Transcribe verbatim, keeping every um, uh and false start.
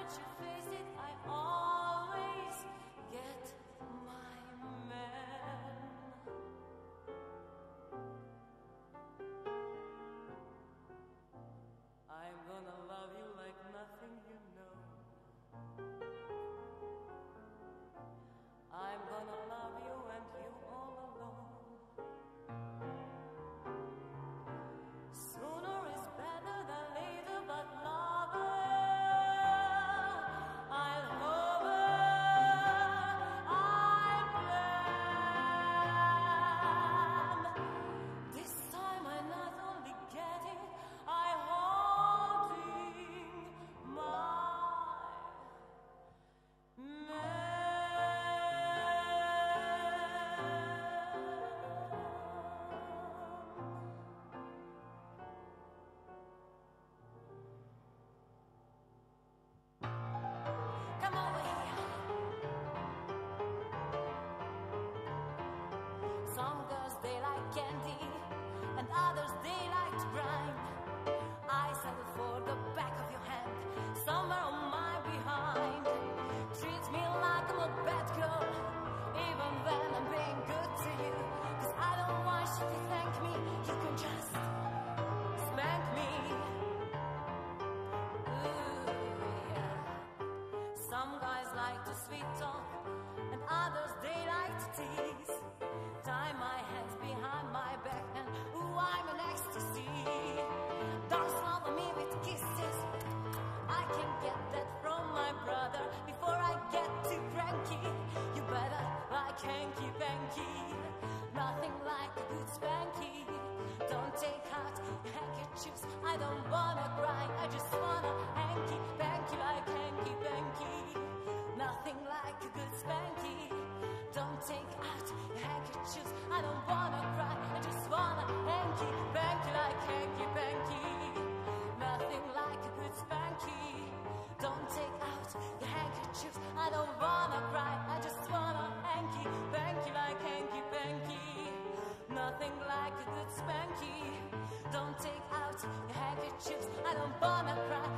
can't you face it? I always get my man. I'm gonna love you like nothing you know. I'm gonna love you and you all alone. Sooner is better than later, but lover, I'll hover, I'll plan. This time I'm not only getting, I'm holding my man. Come over here. Some girls they like candy, and others they like to grind. I settle for the back of your hand, somewhere on my behind. Treat me like I'm a bad girl, even when I'm being good to you. 'Cause I don't want you to thank me, you can just spank me. Ooh, yeah. Some guys like to sweet talk, and others they like to tease. Tie my hands behind my back, and ooh, I'm an ecstasy. Don't swallow me with kisses, I can get that from my brother. Before I get too cranky, you better like hanky panky. Nothing like a good spanky. Don't take out your handkerchiefs, I don't wanna cry, I just wanna hanky panky like hanky panky. Nothing like a good spanky. Don't take out your handkerchiefs, I don't wanna cry, I just wanna hanky panky like hanky panky. Nothing like a good spanky. Don't take out your handkerchiefs, I don't wanna cry, I just wanna hanky panky like hanky panky. Nothing like a good spanky. Don't take out your handkerchiefs, I don't wanna cry,